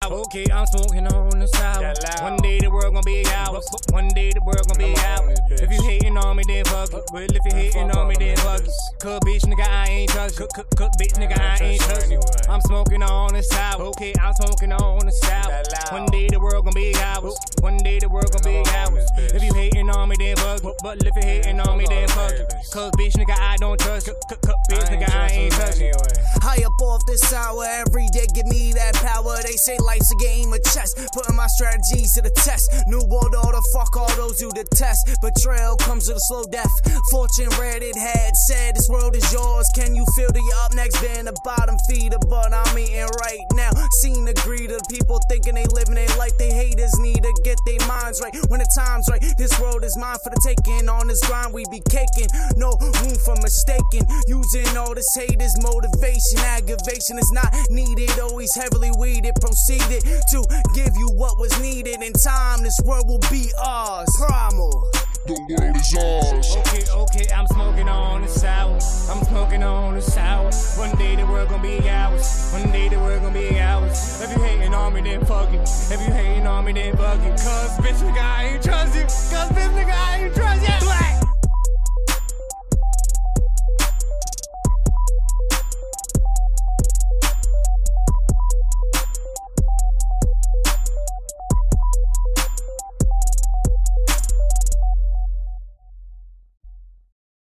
Okay, I'm smoking on the sour. One day the world gonna be ours. One day the world gonna be ours. If you hating on me, then fuck it. Well, if you hating on me, then fuck it. Cook bitch, nigga, I ain't touch it. Cook bitch, nigga, I ain't touch it. I'm smoking on the sour. Okay, I'm smoking on the sour. One day the world gonna be ours. One day the world gonna be ours. If you hating on me, then fuck it. But if you hating on me, then fuck it. Cook bitch, nigga, I don't trust it. Cook bitch, nigga, I ain't touch it. High up off this sour, every day give me that power. They say life's a game of chess, putting my strategies to the test. New world order, fuck all those who detest. Betrayal comes with a slow death. Fortune read it had said, this world is yours. Can you feel that you're up next? Been the bottom feeder, but I'm eating right now. Seen the greed of people thinking they living their life. They haters need to get their minds right. When the time's right, this world is mine for the taking. On this grind we be caking, no room for mistaking. Using all this haters motivation, aggravation is not needed. Always heavily weeded, proceeded to give you what was needed. In time, this world will be ours. Primal. The world is ours. Okay, I'm smoking on the sour. I'm smoking on the sour. One day the world gonna be ours. One day the world gonna be ours. If you hating on me, then fuck it. If you hating on me, then fuck it. Cause bitch, we got